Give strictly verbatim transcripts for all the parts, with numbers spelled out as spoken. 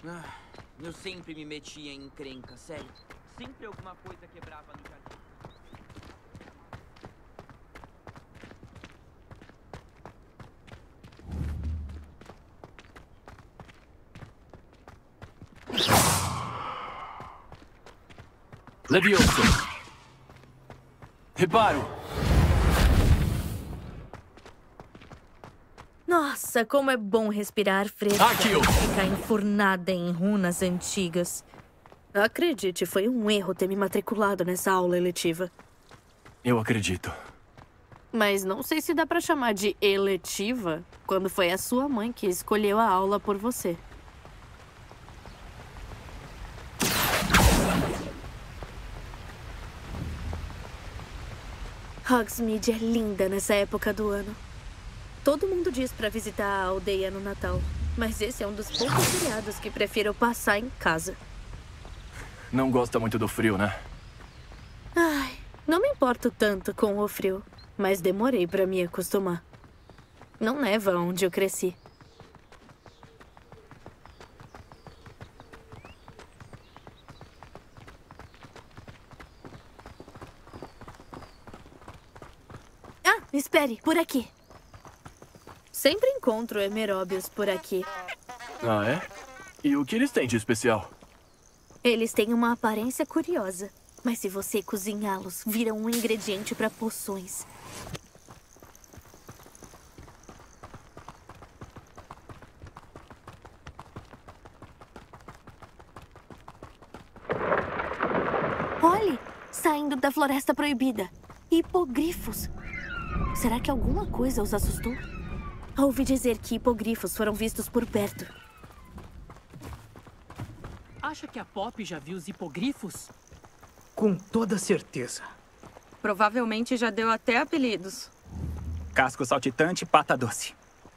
Ah, eu sempre me metia em encrenca, sério. Sempre alguma coisa quebrava no jardim. Levioso. Reparo. Nossa, como é bom respirar fresco Akio. e ficar enfurnada em runas antigas. Acredite, foi um erro ter me matriculado nessa aula eletiva. Eu acredito. Mas não sei se dá pra chamar de eletiva quando foi a sua mãe que escolheu a aula por você. Hogsmeade é linda nessa época do ano. Todo mundo diz pra visitar a aldeia no Natal, mas esse é um dos poucos feriados que prefiro passar em casa. Não gosta muito do frio, né? Ai, não me importo tanto com o frio, mas demorei pra me acostumar. Não neva onde eu cresci. Ah, espere, por aqui. Sempre encontro emeróbios por aqui. Ah, é? E o que eles têm de especial? Eles têm uma aparência curiosa, mas se você cozinhá-los, viram um ingrediente para poções. Olhe, saindo da Floresta Proibida. Hipogrifos. Será que alguma coisa os assustou? Ouvi dizer que hipogrifos foram vistos por perto. Acha que a Pop já viu os hipogrifos? Com toda certeza. Provavelmente já deu até apelidos. Casco saltitante, pata doce.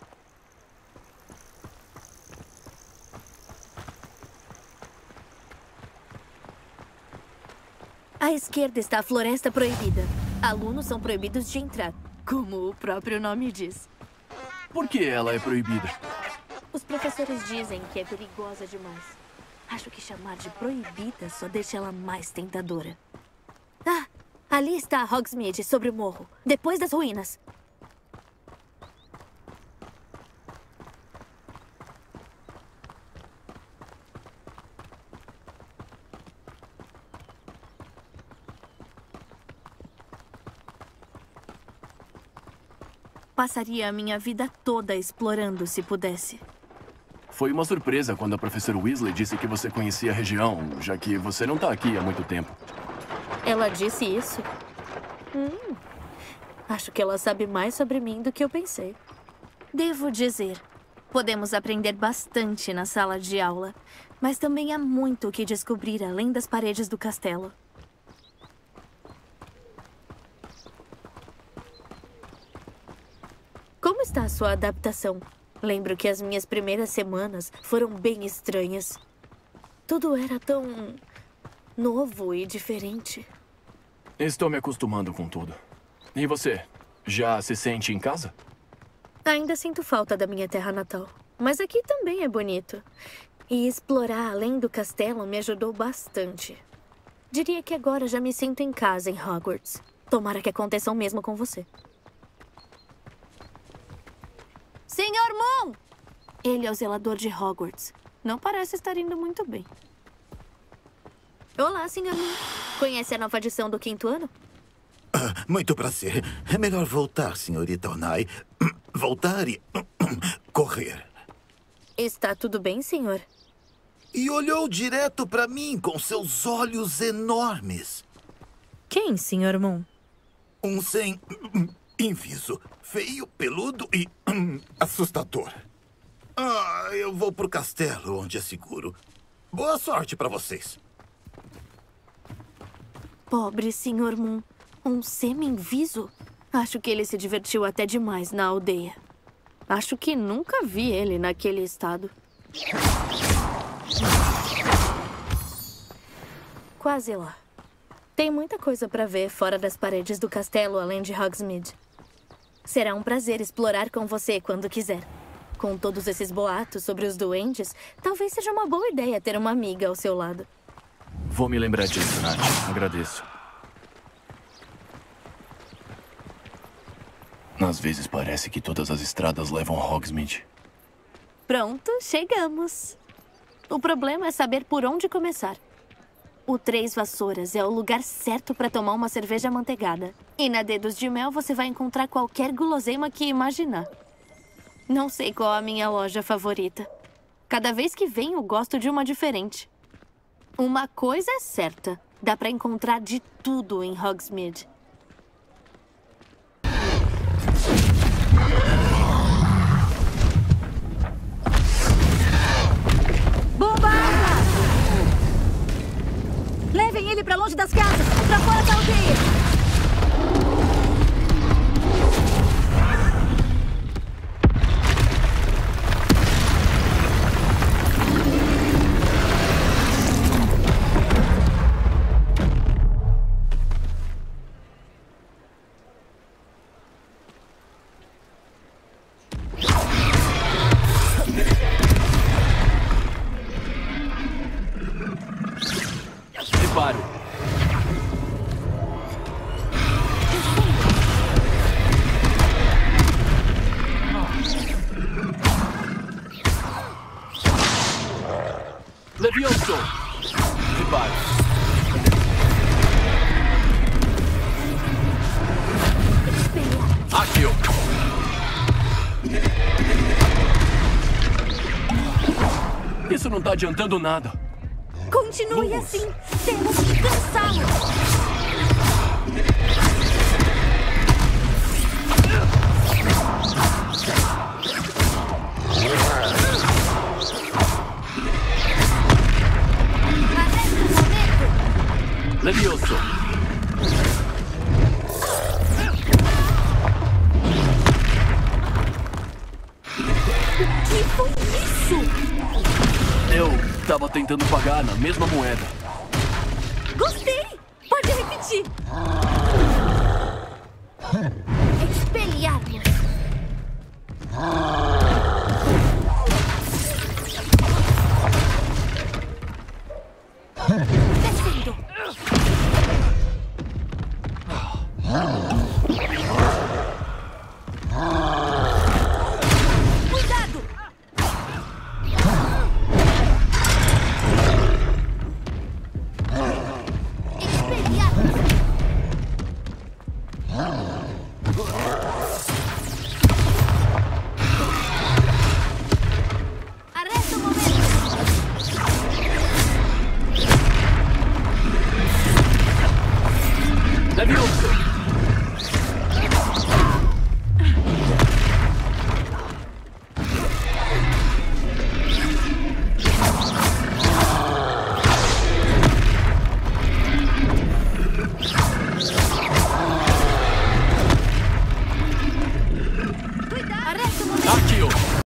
À esquerda está a Floresta Proibida. Alunos são proibidos de entrar, como o próprio nome diz. Por que ela é proibida? Os professores dizem que é perigosa demais. Acho que chamar de proibida só deixa ela mais tentadora. Ah, ali está Hogsmeade, sobre o morro, depois das ruínas. Passaria a minha vida toda explorando se pudesse. Foi uma surpresa quando a professora Weasley disse que você conhecia a região, já que você não tá aqui há muito tempo. Ela disse isso? Hum, acho que ela sabe mais sobre mim do que eu pensei. Devo dizer, podemos aprender bastante na sala de aula, mas também há muito o que descobrir além das paredes do castelo. Como está a sua adaptação? Lembro que as minhas primeiras semanas foram bem estranhas. Tudo era tão novo e diferente. Estou me acostumando com tudo. E você? Já se sente em casa? Ainda sinto falta da minha terra natal. Mas aqui também é bonito. E explorar além do castelo me ajudou bastante. Diria que agora já me sinto em casa em Hogwarts. Tomara que aconteça o mesmo com você. senhor Moon! Ele é o zelador de Hogwarts. Não parece estar indo muito bem. Olá, senhor Moon. Conhece a nova edição do quinto ano? Ah, muito prazer. É melhor voltar, senhorita Onai. Voltar e... correr. Está tudo bem, senhor? E olhou direto para mim com seus olhos enormes. Quem, senhor Moon? Um sem... inviso, feio, peludo e assustador. Ah, eu vou pro castelo, onde é seguro. Boa sorte para vocês. Pobre senhor Moon. Um semi-inviso? Acho que ele se divertiu até demais na aldeia. Acho que nunca vi ele naquele estado. Quase lá. Tem muita coisa para ver fora das paredes do castelo, além de Hogsmeade. Será um prazer explorar com você quando quiser. Com todos esses boatos sobre os duendes, talvez seja uma boa ideia ter uma amiga ao seu lado. Vou me lembrar disso, Nath. Agradeço. Às vezes parece que todas as estradas levam a Hogsmeade. Pronto, chegamos. O problema é saber por onde começar. O Três Vassouras é o lugar certo para tomar uma cerveja amanteigada. E na Dedos de Mel você vai encontrar qualquer guloseima que imaginar. Não sei qual a minha loja favorita. Cada vez que venho, gosto de uma diferente. Uma coisa é certa. Dá para encontrar de tudo em Hogsmeade. Bombarda! Levem ele pra longe das casas! Pra fora da aldeia! Preparo. Levioso. Preparo. Aqui. Isso não tá adiantando nada. Continue Vamos. assim. Temos que cansá-lo. Levioso. O que foi isso? Eu tava tentando pagar na mesma moeda. Gostei! Pode repetir.